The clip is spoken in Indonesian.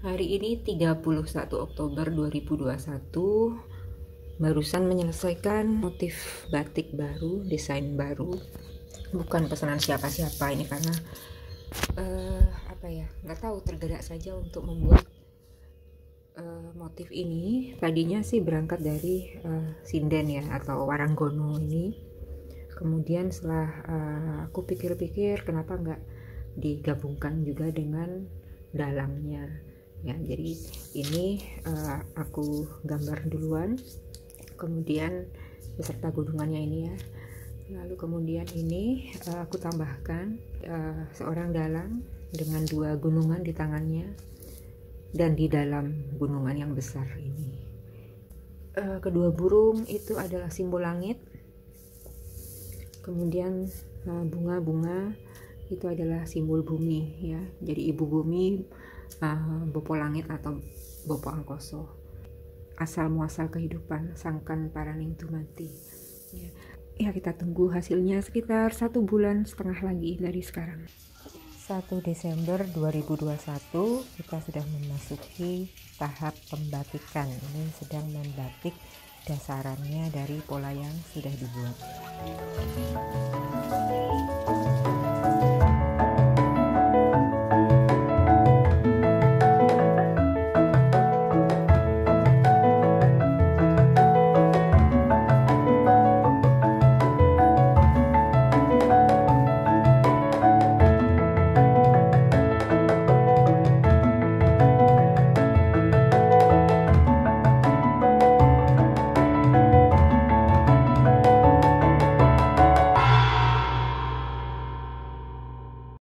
Hari ini 31 Oktober 2021. Barusan menyelesaikan motif batik baru, desain baru. Bukan pesanan siapa-siapa ini karena nggak tahu, tergerak saja untuk membuat motif ini. Tadinya sih berangkat dari sinden ya, atau waranggono ini. Kemudian setelah aku pikir-pikir, kenapa nggak digabungkan juga dengan dalangnya ya. Jadi ini aku gambar duluan, kemudian beserta gunungannya ini ya. Lalu kemudian ini aku tambahkan seorang dalang dengan 2 gunungan di tangannya dan di dalam gunungan yang besar ini. Kedua burung itu adalah simbol langit. Kemudian bunga-bunga itu adalah simbol bumi ya. Jadi ibu bumi, Bopo langit atau Bopo angkoso, asal muasal kehidupan, sangkan paraning tumati ya. Kita tunggu hasilnya sekitar 1,5 bulan lagi dari sekarang. 1 Desember 2021 kita sudah memasuki tahap pembatikan. Ini sedang membatik dasarannya dari pola yang sudah dibuat.